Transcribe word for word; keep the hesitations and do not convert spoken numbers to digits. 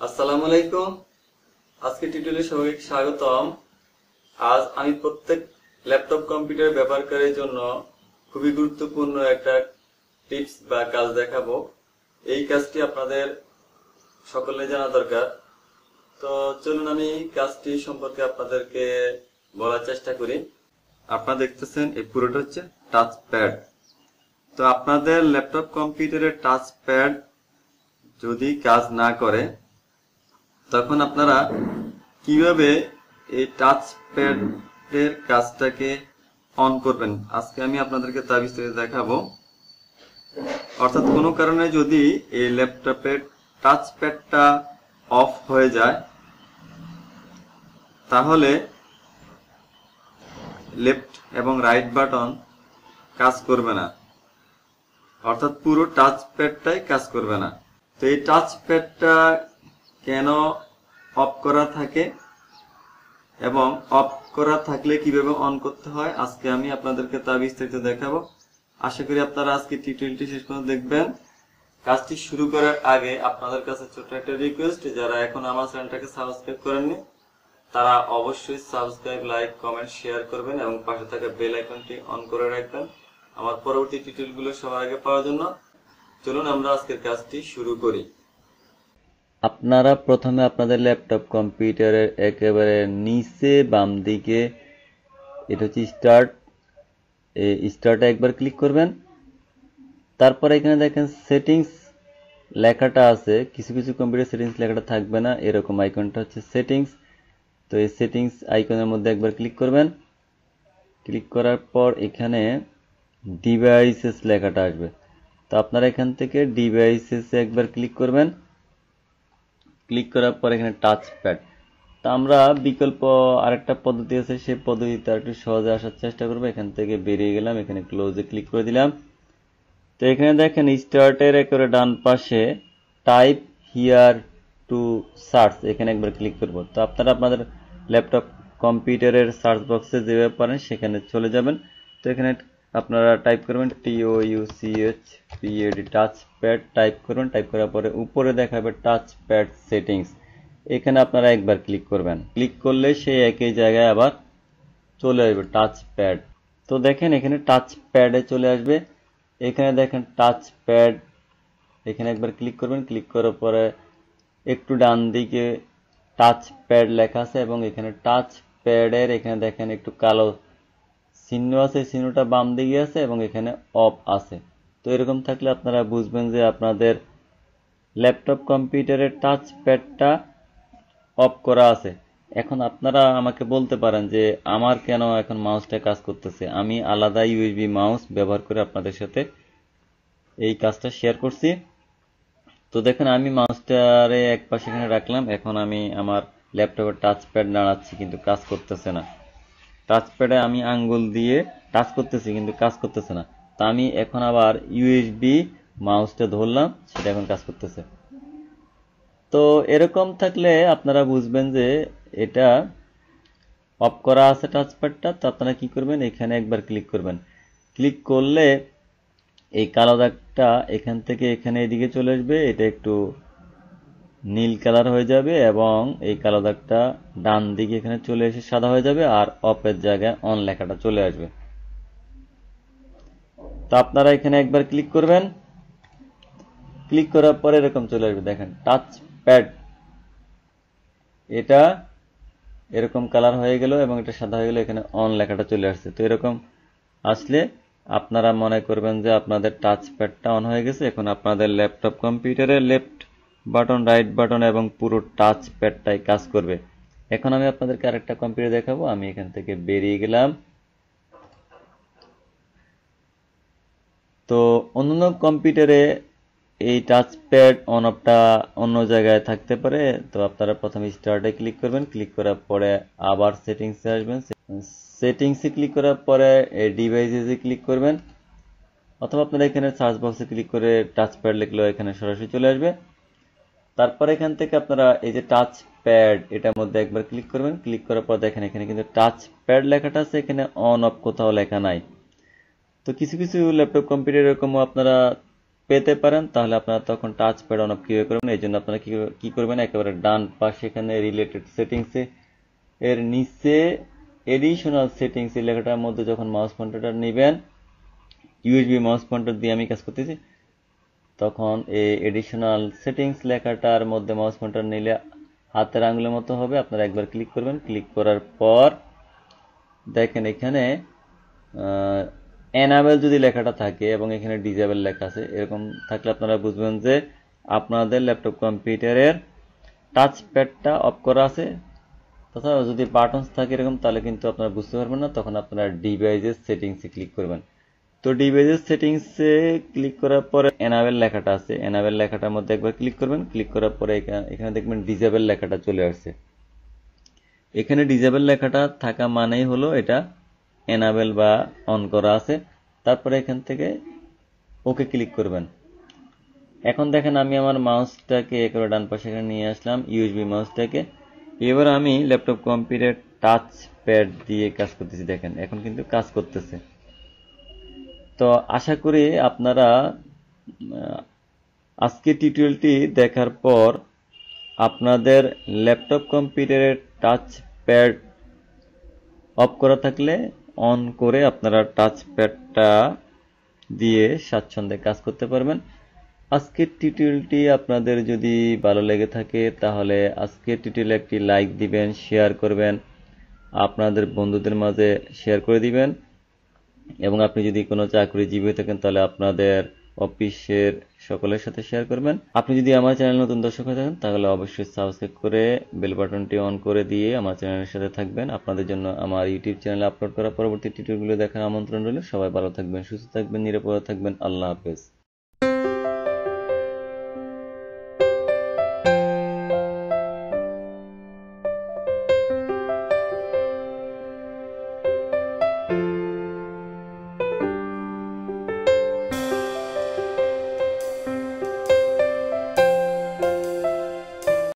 আসসালামু আলাইকুম। আজকে টিউটোরিয়ালে সবাইকে স্বাগতম। আজ আমি প্রত্যেক ল্যাপটপ কম্পিউটার ব্যবহারকারীর জন্য খুবই গুরুত্বপূর্ণ একটা টিপস বা কাজ দেখাবো। এই কাজটি আপনাদের সকলে জানা দরকার। তো চলুন আমি কাজটি সম্পর্কে আপনাদেরকে বলার চেষ্টা করি। আপনারা দেখতেছেন এই পুরোটা হচ্ছে টাচ প্যাড। তো আপনাদের ল্যাপটপ কম্পিউটারের টাচ প্যাড যদি কাজ না করে তখন আপনারা কিভাবে এই টাচ প্যাডের কাজটাকে অন করবেন আজকে আমি আপনাদেরকে তা বিস্তারিত দেখাবো। অর্থাৎ কোনো কারণে যদি এই ল্যাপটপের টাচ প্যাডটা অফ হয়ে যায় তাহলে লেফট এবং রাইট বাটন কাজ করবে না, অর্থাৎ পুরো টাচ প্যাডটাই কাজ করবে না। তো এই টাচ প্যাডটা কেন অফ করা থাকে এবং অফ করা থাকলে কিভাবে অন করতে হয় আজকে আমি আপনাদেরকে তা বিস্তারিত দেখাবো। আশা করি আপনারা আজকে টিউটোরিয়ালটি শেষ পর্যন্ত দেখবেন। কাজটি শুরু করার আগে আপনাদের কাছে ছোট্ট একটা রিকোয়েস্ট, যারা এখন আমার চ্যানেলটাকে সাবস্ক্রাইব করেননি তারা অবশ্যই সাবস্ক্রাইব, লাইক, কমেন্ট, শেয়ার করবেন এবং পাশে থাকা বেল আইকনটি অন করে রাখবেন আমার পরবর্তী টিউটোরিয়ালগুলো সবার আগে পাওয়ার জন্য। চলুন আমরা আজকের কাজটি শুরু করি। আপনারা প্রথমে আপনাদের ল্যাপটপ কম্পিউটারের একেবারে নিচে বাম দিকে এটা হচ্ছে স্টার্ট, এই স্টার্টে একবার ক্লিক করবেন। তারপর এখানে দেখেন সেটিংস লেখাটা আছে, কিছু কিছু কম্পিউটার সেটিংস লেখাটা থাকবে না, এরকম আইকনটা হচ্ছে সেটিংস। তো এই সেটিংস আইকনের মধ্যে একবার ক্লিক করবেন। ক্লিক করার পর এখানে ডিভাইসেস লেখাটা আসবে, তো আপনারা এখান থেকে ডিভাইসেস একবার ক্লিক করবেন। ক্লিক করার পর এখানে টাচ প্যাড, তা আমরা বিকল্প আরেকটা পদ্ধতি আছে সেই পদ্ধতিতে একটু সহজে আসার চেষ্টা করবো। এখান থেকে বেরিয়ে গেলাম, এখানে ক্লোজে ক্লিক করে দিলাম। তো এখানে দেখেন স্টার্টের একেবারে ডান পাশে টাইপ হিয়ার টু সার্চ, এখানে একবার ক্লিক করব। তো আপনারা আপনাদের ল্যাপটপ কম্পিউটারের সার্চ বক্সে যেভাবে পারেন সেখানে চলে যাবেন। তো এখানে আপনারা টাইপ করবেন T O U C H P A D touch pad type করবেন। টাইপ করার পরে উপরে দেখাবে টাচ প্যাড সেটিংস, এখানে আপনারা একবার ক্লিক করবেন। ক্লিক করলে সেই একই জায়গায় আবার চলে আসবে টাচ প্যাড। তো দেখেন এখানে টাচ প্যাডে চলে আসবে। এখানে দেখেন টাচ প্যাড, এখানে একবার ক্লিক করবেন। ক্লিক করার পরে একটু ডান দিকে টাচ প্যাড লেখা আছে এবং এখানে টাচ প্যাডের এখানে দেখেন একটু কালো চিহ্ন আছে, চিহ্নটা বাম দিকে আছে এবং এখানে অফ আছে। তো এরকম থাকলে আপনারা বুঝবেন যে আপনাদের ল্যাপটপ কম্পিউটারের টাচ প্যাডটা অফ করা আছে। এখন আপনারা আমাকে বলতে পারেন যে আমার কেন এখন মাউসটা কাজ করতেছে। আমি আলাদা ইউএসবি মাউস ব্যবহার করে আপনাদের সাথে এই কাজটা শেয়ার করছি। তো দেখেন আমি মাউসটারে এক পাশে এখানে রাখলাম, এখন আমি আমার ল্যাপটপের টাচ প্যাড নাড়াচ্ছি কিন্তু কাজ করতেছে না। টাচ প্যাডে আমি আঙ্গুল দিয়ে টাচ করতেছি কিন্তু কাজ করতেছে না। তা আমি এখন আবার ইউএসবি মাউসটা ধরলাম, সেটা এখন কাজ করতেছে। তো এরকম থাকলে আপনারা বুঝবেন যে এটা অফ করা আছে টাচ প্যাডটা। তো আপনারা কি করবেন, এখানে একবার ক্লিক করবেন। ক্লিক করলে এই কালো দাগটা এখান থেকে এখানে এদিকে চলে আসবে, এটা একটু নীল কালার হয়ে যাবে এবং এই কালো দাগটা ডান দিকে এখানে চলে এসে সাদা হয়ে যাবে আর অফের জায়গায় অন লেখাটা চলে আসবে। তো আপনারা এখানে একবার ক্লিক করবেন। ক্লিক করার পরে এরকম চলে আসবে, দেখেন টাচ প্যাড এটা এরকম কালার হয়ে গেল এবং এটা সাদা হয়ে গেল, এখানে অন লেখাটা চলে আসছে। তো এরকম আসলে আপনারা মনে করবেন যে আপনাদের টাচ প্যাডটা অন হয়ে গেছে। এখন আপনাদের ল্যাপটপ কম্পিউটারের লেফট বাটন, রাইট বাটন এবং পুরো টাচ প্যাডটাই কাজ করবে। এখন আমি আপনাদেরকে আরেকটা কম্পিউটার দেখাবো। আমি এখান থেকে বেরিয়ে গেলাম। তো অন্যান্য কম্পিউটারে এই টাচ প্যাড অন অফটা অন্য জায়গায় থাকতে পারে। তো আপনারা প্রথমে স্টার্টে ক্লিক করবেন। ক্লিক করার পরে আবার সেটিংসে আসবেন। সেটিংসে ক্লিক করার পরে ডিভাইসে ক্লিক করবেন, অথবা আপনারা এখানে সার্চ বক্সে ক্লিক করে টাচ প্যাড লিখলেও এখানে সরাসরি চলে আসবে। তারপর এখান থেকে আপনারা এই যে টাচ প্যাড এটার মধ্যে একবার ক্লিক করবেন। ক্লিক করার পর দেখেন এখানে কিন্তু টাচ প্যাড লেখাটা আছে, এখানে অন অফ কোথাও লেখা নাই। তো কিছু কিছু ল্যাপটপ কম্পিউটার এরকম আপনারা পেতে পারেন, তাহলে আপনারা তখন টাচ প্যাড অন অফ কিভাবে করবেন? এই জন্য আপনারা কি করবেন, একেবারে ডান পাশে এখানে রিলেটেড সেটিংসে এর নিচে এডিশনাল সেটিংস এই লেখাটার মধ্যে যখন মাউস পয়েন্টারটা নেবেন, ইউএসবি মাউস পয়েন্টার দিয়ে আমি কাজ করতেছি, তখন এই এডিশনাল সেটিংস লেখাটার মধ্যে মাউস পয়েন্টার নিলে হাতের আঙুলের মতো হবে। আপনারা একবার ক্লিক করবেন, ক্লিক করার পর দেখেন এখানে এনাবেল যদি লেখাটা থাকে এবং এখানে ডিজেবল লেখা আছে, এরকম থাকলে আপনারা বুঝবেন যে আপনাদের ল্যাপটপ কম্পিউটারের টাচ প্যাডটা অফ করা আছে। তথা যদি বাটনস থাকে এরকম, তাহলে কিন্তু আপনারা বুঝতে পারবেন না। তখন আপনারা ডিভাইসের সেটিংসে ক্লিক করবেন। তো ডিভাইসের সেটিংসে ক্লিক করার পরে এনাবেল লেখাটা আছে, এনাবেল লেখাটার মধ্যে একবার ক্লিক করবেন। ক্লিক করার পরে এখানে দেখবেন ডিজেবল লেখাটা চলে আসছে। এখানে ডিজেবল লেখাটা থাকা মানেই হলো এটা এনাবেল বা অন করা আছে। তারপরে এখান থেকে ওকে ক্লিক করবেন। এখন দেখেন আমি আমার মাউসটাকে একেবারে ডান পাশে এখানে নিয়ে আসলাম, ইউএসবি মাউসটাকে। এবার আমি ল্যাপটপ কম্পিউটার টাচ প্যাড দিয়ে কাজ করতেছি। দেখেন এখন কিন্তু কাজ করতেছে। তো আশা করি আপনারা আজকে টিউটোরিয়ালটি দেখার পর আপনাদের ল্যাপটপ কম্পিউটারের টাচ প্যাড অফ করা থাকলে অন করে আপনারা টাচ প্যাডটা দিয়ে স্বাচ্ছন্দ্যে কাজ করতে পারবেন। আজকের টিউটোরিয়ালটি আপনাদের যদি ভালো লেগে থাকে তাহলে আজকের টিউটোরিয়ালে একটি লাইক দিবেন, শেয়ার করবেন, আপনাদের বন্ধুদের মাঝে শেয়ার করে দিবেন। এবং আপনি যদি কোনো চাকরিজীবী হয়ে থাকেন তাহলে আপনাদের অফিসের সকলের সাথে শেয়ার করবেন। আপনি যদি আমার চ্যানেল নতুন দর্শক হয়ে থাকেন তাহলে অবশ্যই সাবস্ক্রাইব করে বেল বাটনটি অন করে দিয়ে আমার চ্যানেলের সাথে থাকবেন। আপনাদের জন্য আমার ইউটিউব চ্যানেলে আপলোড করা পরবর্তী টিউটোরিয়ালগুলো দেখার আমন্ত্রণ রইল। সবাই ভালো থাকবেন, সুস্থ থাকবেন, নিরাপদে থাকবেন। আল্লাহ হাফেজ।